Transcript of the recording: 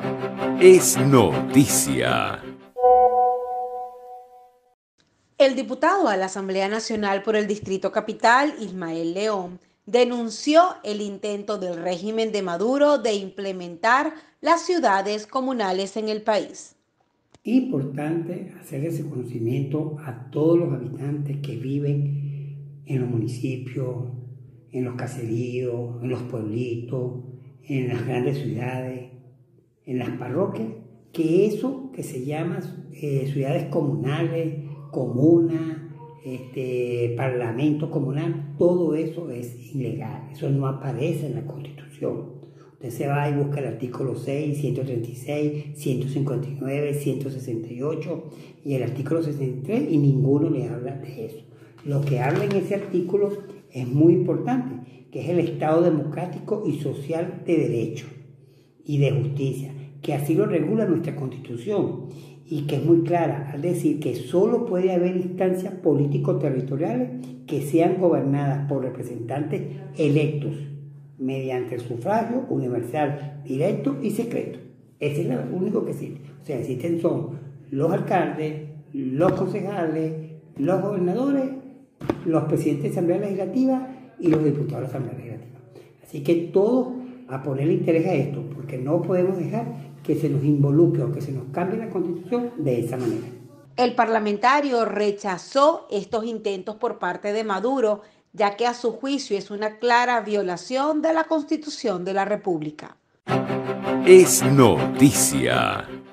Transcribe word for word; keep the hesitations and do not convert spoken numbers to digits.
Es noticia. El diputado a la Asamblea Nacional por el Distrito Capital, Ismael León, denunció el intento del régimen de Maduro de implementar las ciudades comunales en el país. Importante hacer ese conocimiento a todos los habitantes que viven en los municipios, en los caseríos, en los pueblitos, en las grandes ciudades, en las parroquias, que eso que se llama eh, ciudades comunales, comunas, este, parlamento comunal, todo eso es ilegal, eso no aparece en la Constitución. Usted se va y busca el artículo seis, ciento treinta y seis, ciento cincuenta y nueve, ciento sesenta y ocho y el artículo sesenta y tres y ninguno le habla de eso. Lo que habla en ese artículo es muy importante, que es el Estado democrático y social de derecho y de justicia, que así lo regula nuestra Constitución y que es muy clara al decir que solo puede haber instancias político-territoriales que sean gobernadas por representantes electos mediante el sufragio universal, directo y secreto. Ese es lo único que existe. O sea, existen son los alcaldes, los concejales, los gobernadores, los presidentes de Asamblea Legislativa y los diputados de la Asamblea Legislativa. Así que todos a ponerle interés a esto, porque no podemos dejar que se nos involucre o que se nos cambie la Constitución de esa manera. El parlamentario rechazó estos intentos por parte de Maduro, ya que a su juicio es una clara violación de la Constitución de la República. Es noticia.